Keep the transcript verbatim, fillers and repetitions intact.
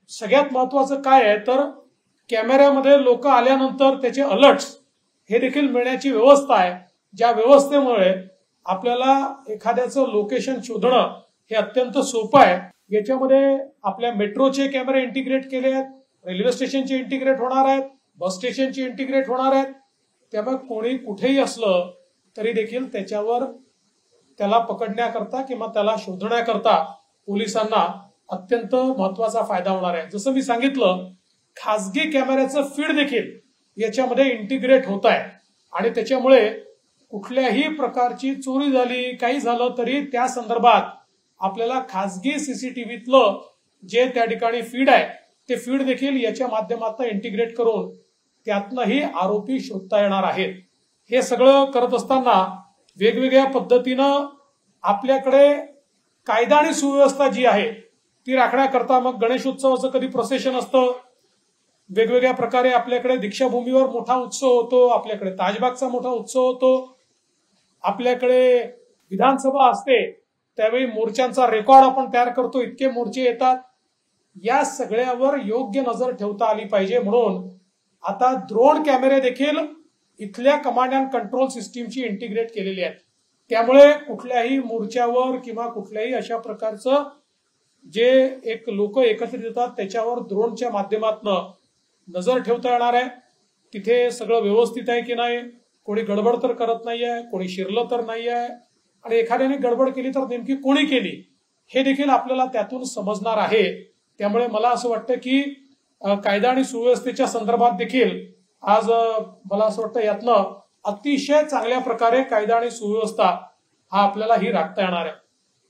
सगळ्यात महत्वाचं काय आहे तर कॅमेऱ्यामध्ये लोक आल्यानंतर त्याचे अलर्ट्स हे देखील मिळण्याची व्यवस्था आहे, ज्या व्यवस्थेमुळे आपल्याला एखाद्याचं लोकेशन शोधणं हे अत्यंत सोपं आहे। याच्यामध्ये आपल्या मेट्रोचे कॅमेरे इंटिग्रेट केले आहेत, रेल्वे स्टेशनचे इंटिग्रेट होणार आहेत, बस स्टेशनचे इंटिग्रेट होणार आहेत। त्यामुळे कोणी कुठेही असलं तरी देखील त्याच्यावर त्याला पकडण्याकरता किंवा त्याला शोधण्याकरता पोलिसांना अत्यंत महत्वाचा फायदा होणार आहे। जसं मी सांगितलं, खासगी कॅमेऱ्याचं फीड देखील याच्यामध्ये इंटिग्रेट होत आहे आणि त्याच्यामुळे कुठल्याही प्रकारची चोरी झाली, काही झालं तरी त्या संदर्भात आपल्याला खासगी सीसीटीव्हीतलं जे त्या ठिकाणी फीड आहे ते फीड देखील याच्या माध्यमातून इंटिग्रेट करून त्यातनंही आरोपी शोधता येणार आहेत। हे सगळं करत असताना वेगवेगळ्या पद्धतीनं आपल्याकडे कायदा आणि सुव्यवस्था जी आहे ती राखण्याकरता मग गणेशोत्सवाचं कधी प्रोसेशन असतं, वेगवेगळ्या प्रकारे आपल्याकडे दीक्षाभूमीवर मोठा उत्सव होतो, आपल्याकडे ताजबागचा मोठा उत्सव होतो, आपल्याकडे विधानसभा असते त्यावेळी मोर्चांचा रेकॉर्ड आपण तयार करतो, इतके मोर्चे येतात। या सगळ्यावर योग्य नजर ठेवता आली पाहिजे म्हणून आता ड्रोन कॅमेरे देखील इथल्या कमांड अँड कंट्रोल सिस्टीमची इंटिग्रेट केलेली आहेत। त्यामुळे कुठल्याही मोर्चावर किंवा कुठल्याही अशा प्रकारचं जे एक लोक एकत्रित येतात त्याच्यावर ड्रोनच्या माध्यमातून नजर ठेवता येणार आहे। तिथे सगळं व्यवस्थित आहे की नाही, कोणी गडबड तर करत नाहीये, कोणी शिरलं तर नाहीये आणि एखाद्याने गडबड केली तर नेमकी कोणी केली हे देखील आपल्याला त्यातून समजणार आहे। त्यामुळे मला असं वाटतं की कायदा आणि सुव्यवस्थेच्या संदर्भात देखील आज मला असं वाटतं यातनं अतिशय चांगल्या प्रकारे कायदा आणि सुव्यवस्था हा आपल्याला ही राखता येणार आहे।